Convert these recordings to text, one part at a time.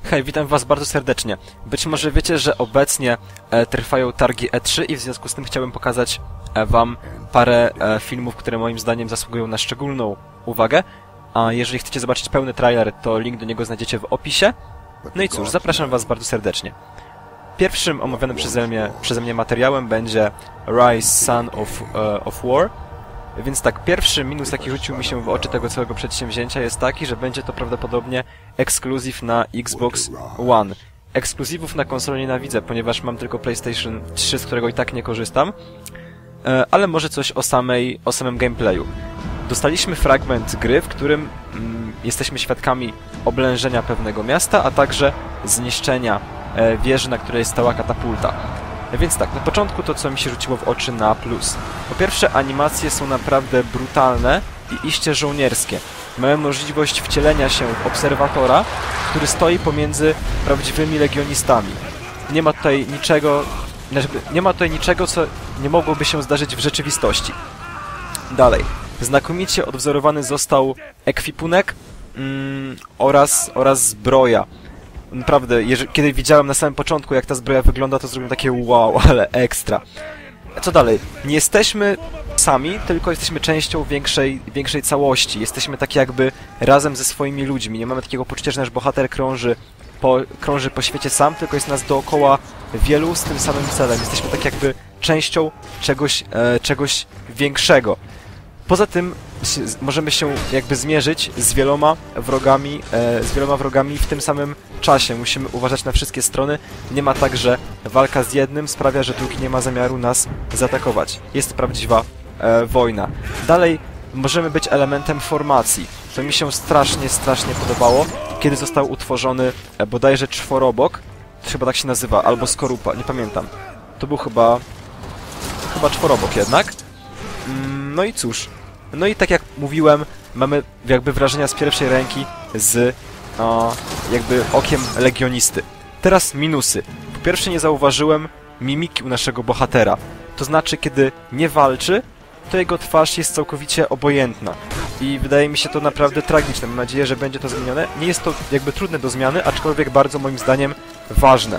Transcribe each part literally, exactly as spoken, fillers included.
Hej, witam was bardzo serdecznie. Być może wiecie, że obecnie e, trwają targi E trzy i w związku z tym chciałbym pokazać e, wam parę e, filmów, które moim zdaniem zasługują na szczególną uwagę. A jeżeli chcecie zobaczyć pełny trailer, to link do niego znajdziecie w opisie. No i cóż, zapraszam was bardzo serdecznie. Pierwszym omawianym przeze mnie, przeze mnie materiałem będzie Rise Son of, e, of War. Więc tak, pierwszy minus, jaki rzucił mi się w oczy tego całego przedsięwzięcia, jest taki, że będzie to prawdopodobnie ekskluzyw na Xbox One. Ekskluzywów na konsolę nienawidzę, ponieważ mam tylko PlayStation trzy, z którego i tak nie korzystam. Ale może coś o samej, o samym gameplayu. Dostaliśmy fragment gry, w którym mm, jesteśmy świadkami oblężenia pewnego miasta, a także zniszczenia e, wieży, na której stała katapulta. Więc tak, na początku to, co mi się rzuciło w oczy na plus. Po pierwsze, animacje są naprawdę brutalne i iście żołnierskie. Mają możliwość wcielenia się w obserwatora, który stoi pomiędzy prawdziwymi legionistami. Nie ma tutaj niczego, nie ma tutaj niczego, co nie mogłoby się zdarzyć w rzeczywistości. Dalej. Znakomicie odwzorowany został ekwipunek mm, oraz, oraz zbroja. Naprawdę, kiedy widziałem na samym początku, jak ta zbroja wygląda, to zrobiłem takie wow, ale ekstra. Co dalej? Nie jesteśmy sami, tylko jesteśmy częścią większej, większej całości. Jesteśmy tak jakby razem ze swoimi ludźmi. Nie mamy takiego poczucia, że nasz bohater krąży po, krąży po świecie sam, tylko jest nas dookoła wielu z tym samym celem. Jesteśmy tak jakby częścią czegoś, e, czegoś większego. Poza tym możemy się jakby zmierzyć z wieloma wrogami, e, z wieloma wrogami w tym samym czasie. Musimy uważać na wszystkie strony. Nie ma tak, że walka z jednym sprawia, że drugi nie ma zamiaru nas zaatakować. Jest prawdziwa e, wojna. Dalej możemy być elementem formacji. To mi się strasznie, strasznie podobało, kiedy został utworzony e, bodajże czworobok. To chyba tak się nazywa, albo skorupa, nie pamiętam. To był chyba... chyba czworobok jednak. Mm, no i cóż. No i tak jak mówiłem, mamy jakby wrażenia z pierwszej ręki z o, jakby okiem legionisty. Teraz minusy. Po pierwsze, nie zauważyłem mimiki u naszego bohatera. To znaczy, kiedy nie walczy, to jego twarz jest całkowicie obojętna. I wydaje mi się to naprawdę tragiczne. Mam nadzieję, że będzie to zmienione. Nie jest to jakby trudne do zmiany, aczkolwiek bardzo moim zdaniem ważne.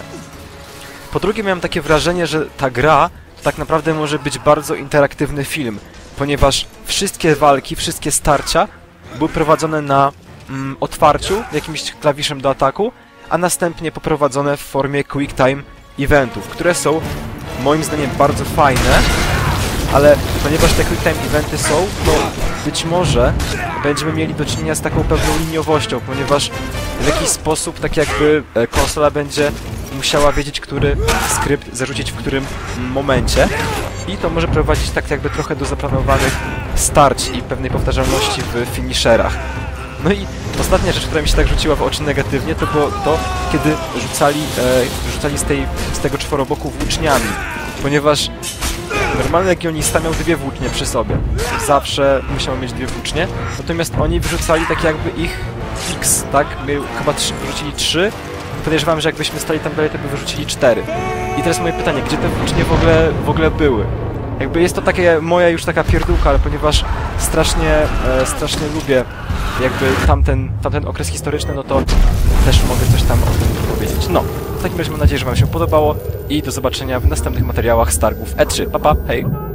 Po drugie, miałem takie wrażenie, że ta gra to tak naprawdę może być bardzo interaktywny film, ponieważ wszystkie walki, wszystkie starcia były prowadzone na mm, otwarciu, jakimś klawiszem do ataku, a następnie poprowadzone w formie quick time eventów, które są moim zdaniem bardzo fajne, ale ponieważ te quick time eventy są, to być może będziemy mieli do czynienia z taką pewną liniowością, ponieważ w jakiś sposób tak jakby konsola będzie musiała wiedzieć, który skrypt zarzucić w którym momencie. I to może prowadzić tak jakby trochę do zaplanowanych starć i pewnej powtarzalności w finisherach. No i ostatnia rzecz, która mi się tak rzuciła w oczy negatywnie, to było to, kiedy rzucali, e, rzucali z, tej, z tego czworoboku włóczniami. Ponieważ normalny legionista miał dwie włócznie przy sobie. Zawsze musiał mieć dwie włócznie. Natomiast oni wyrzucali tak jakby ich x, tak? My chyba trzy, wyrzucili trzy. Podejrzewam, że jakbyśmy stali tam dalej, to by wyrzucili cztery. I teraz moje pytanie, gdzie te włócznie w ogóle, w ogóle były? Jakby jest to takie moja już taka pierdółka, ale ponieważ strasznie, e, strasznie lubię jakby tamten, tamten okres historyczny, no to też mogę coś tam o tym powiedzieć. No, w takim razie mam nadzieję, że wam się podobało i do zobaczenia w następnych materiałach z targów E trzy. Pa, pa, hej!